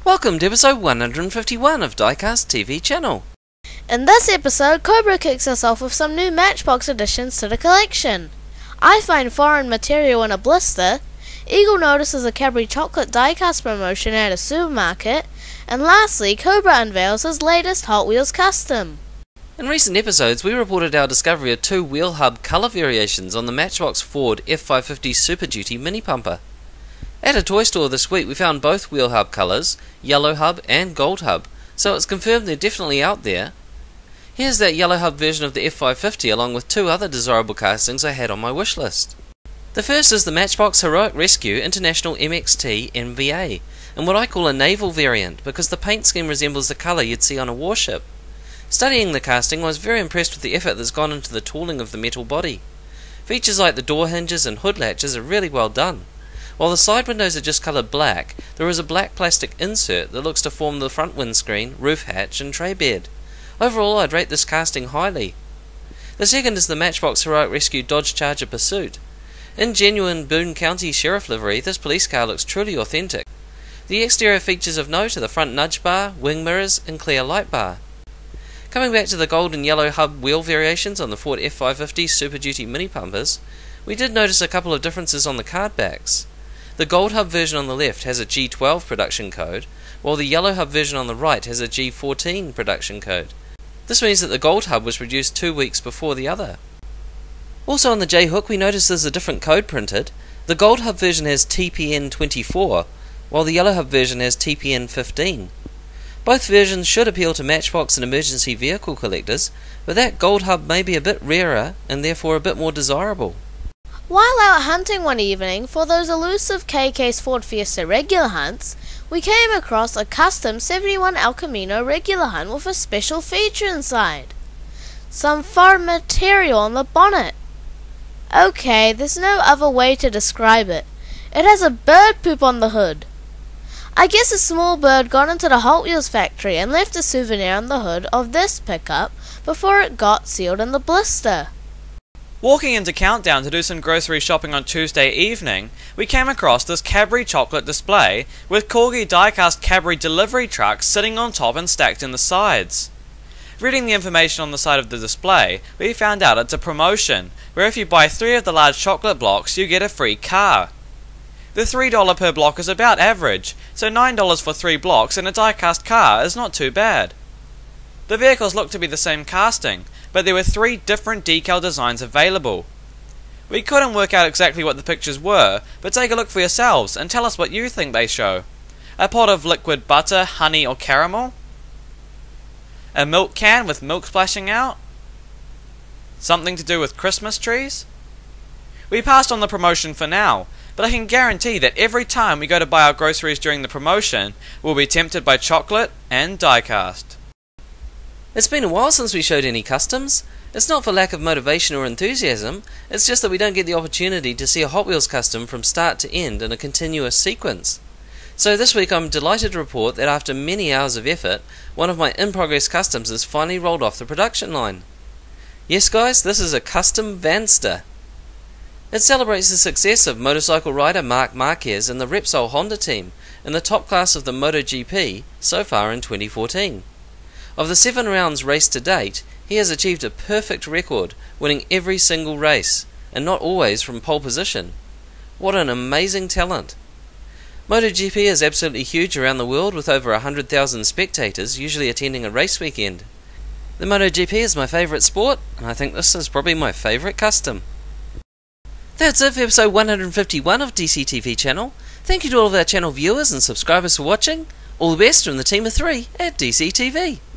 Welcome to episode 151 of Diecast TV channel. In this episode, Cobra kicks us off with some new Matchbox additions to the collection. I find foreign material in a blister, Eagle notices a Cadbury chocolate diecast promotion at a supermarket, and lastly, Cobra unveils his latest Hot Wheels custom. In recent episodes, we reported our discovery of two wheel hub colour variations on the Matchbox Ford F550 Super Duty mini pumper. At a toy store this week we found both wheel hub colours, yellow hub and gold hub, so it's confirmed they're definitely out there. Here's that yellow hub version of the F550 along with two other desirable castings I had on my wish list. The first is the Matchbox Heroic Rescue International MXT MVA, and what I call a naval variant because the paint scheme resembles the colour you'd see on a warship. Studying the casting, I was very impressed with the effort that's gone into the tooling of the metal body. Features like the door hinges and hood latches are really well done. While the side windows are just coloured black, there is a black plastic insert that looks to form the front windscreen, roof hatch and tray bed. Overall, I'd rate this casting highly. The second is the Matchbox Heroic Rescue Dodge Charger Pursuit. In genuine Boone County Sheriff livery, this police car looks truly authentic. The exterior features of note are the front nudge bar, wing mirrors and clear light bar. Coming back to the gold and yellow hub wheel variations on the Ford F550 Super Duty mini pumpers, we did notice a couple of differences on the card backs. The gold hub version on the left has a G12 production code, while the yellow hub version on the right has a G14 production code. This means that the gold hub was produced 2 weeks before the other. Also on the J-hook we notice there's a different code printed. The gold hub version has TPN24, while the yellow hub version has TPN15. Both versions should appeal to Matchbox and emergency vehicle collectors, but that gold hub may be a bit rarer and therefore a bit more desirable. While out hunting one evening for those elusive KK's Ford Fiesta regular hunts, we came across a custom 71 El Camino regular hunt with a special feature inside. Some foreign material on the bonnet. Okay, there's no other way to describe it. It has a bird poop on the hood. I guess a small bird got into the Hot Wheels factory and left a souvenir on the hood of this pickup before it got sealed in the blister. Walking into Countdown to do some grocery shopping on Tuesday evening, we came across this Cadbury chocolate display with corgi diecast Cadbury delivery trucks sitting on top and stacked in the sides. Reading the information on the side of the display, we found out it's a promotion, where if you buy 3 of the large chocolate blocks you get a free car. The $3 per block is about average, so $9 for 3 blocks in a diecast car is not too bad. The vehicles look to be the same casting, but there were 3 different decal designs available. We couldn't work out exactly what the pictures were, but take a look for yourselves and tell us what you think they show. A pot of liquid butter, honey or caramel? A milk can with milk splashing out? Something to do with Christmas trees? We passed on the promotion for now, but I can guarantee that every time we go to buy our groceries during the promotion, we'll be tempted by chocolate and diecast. It's been a while since we showed any customs. It's not for lack of motivation or enthusiasm, it's just that we don't get the opportunity to see a Hot Wheels custom from start to end in a continuous sequence. So this week I'm delighted to report that after many hours of effort, one of my in-progress customs is finally rolled off the production line. Yes guys, this is a custom Vanster. It celebrates the success of motorcycle rider Marc Marquez and the Repsol Honda team in the top class of the MotoGP so far in 2014. Of the 7 rounds raced to date, he has achieved a perfect record, winning every single race, and not always from pole position. What an amazing talent! MotoGP is absolutely huge around the world with over 100,000 spectators usually attending a race weekend. The MotoGP is my favourite sport, and I think this is probably my favourite custom. That's it for episode 151 of DCTV channel. Thank you to all of our channel viewers and subscribers for watching. All the best from the team of 3 at DCTV.